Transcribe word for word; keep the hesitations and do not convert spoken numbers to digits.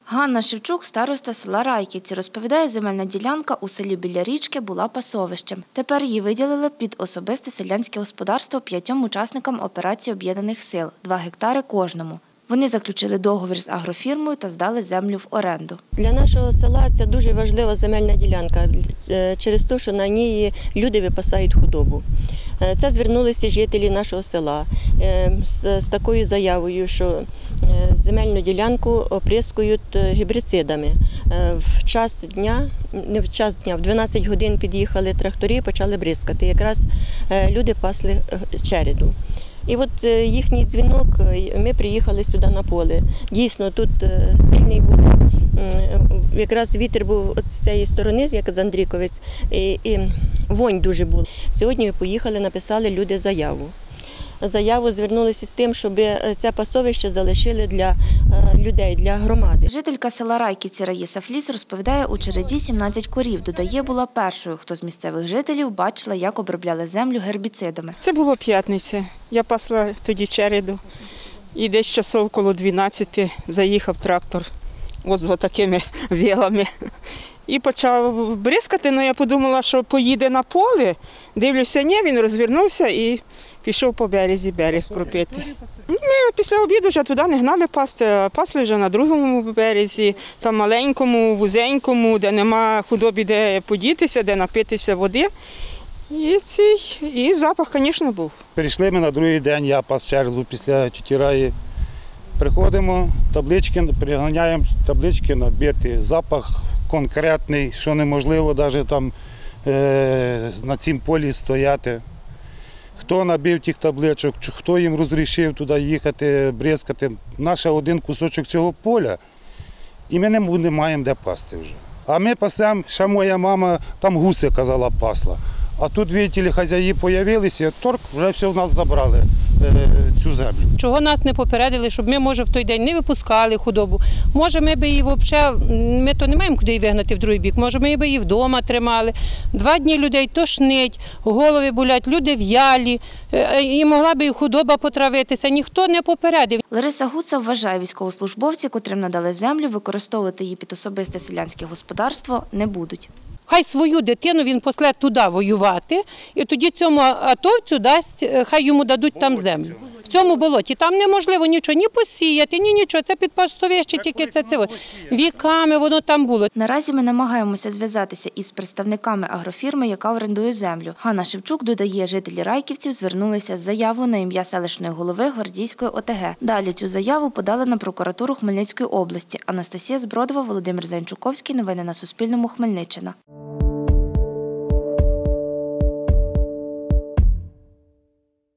Ганна Шевчук, староста села Райківці, розповідає, земельна ділянка у селі біля річки була пасовищем. Тепер її виділили під особисте селянське господарство п'ятьом учасникам операції Об'єднаних сил – два гектари кожному. Вони заключили договір з агрофірмою та здали землю в оренду. Для нашого села це дуже важлива земельна ділянка, через те, що на ній люди випасають худобу. Це звернулися жителі нашого села з, з такою заявою, що земельну ділянку оприскують гербіцидами. В час дня, не в час дня, в дванадцять годин під'їхали трактори і почали бризкати. Якраз люди пасли череду. І от їхній дзвінок, ми приїхали сюди на поле. Дійсно, тут сильний був, якраз вітер був з цієї сторони, як з Андріковець, і, і вонь дуже була. Сьогодні ми поїхали, написали люди заяву. Заяву звернулися з тим, щоб це пасовище залишили для людей, для громади. Жителька села Райківці Раїса Фліс розповідає, у череді сімнадцять корів. Додає, була першою, хто з місцевих жителів бачила, як обробляли землю гербіцидами. Це було п'ятниця. Я пасла тоді череду. І десь часов коло дванадцяти заїхав трактор от з такими вілами. І почав бризкати, але я подумала, що поїде на поле. Дивлюся, ні, він розвернувся і пішов по березі берег кропити. Ми після обіду вже туди не гнали пасти, а пасли вже на другому березі, там маленькому, вузенькому, де нема худобі, де подітися, де напитися води. І, цей, і запах, звісно, був. Перейшли ми на другий день, я пас череду після тіті Раї. Приходимо, таблички, приганяємо таблички набити, запах конкретний, що неможливо навіть там е, на цім полі стояти. Хто набив тих табличок, хто їм розрішив туди їхати, бризкати. Наш один кусочок цього поля, і ми не маємо де пасти вже. А ми пасемо, ще моя мама там гуси, казала, пасла. А тут, бачите, хазяї з'явилися, торг, вже все в нас забрали цю землю. Чого нас не попередили, щоб ми, може, в той день не випускали худобу. Може, ми б її взагалі, ми то не маємо куди її вигнати в другий бік, може, ми б її вдома тримали. Два дні людей тошнить, голови болять, люди в'ялі, і могла б і худоба потравитися, ніхто не попередив. Лариса Гуца вважає, військовослужбовці, котрим надали землю, використовувати її під особисте селянське господарство не будуть. Хай свою дитину він после туди воювати, і тоді цьому атовцю дасть, хай йому дадуть там землю. В цьому болоті. Там неможливо нічого ні посіяти, ні нічого. Це під пасовище, тільки це, це віками воно там було. Наразі ми намагаємося зв'язатися із представниками агрофірми, яка орендує землю. Ганна Шевчук додає, жителі Райківців звернулися з заявою на ім'я селищної голови Гвардійської ОТГ. Далі цю заяву подали на прокуратуру Хмельницької області. Анастасія Збродова, Володимир Зайчуковський. Новини на Суспільному. Хмельниччина.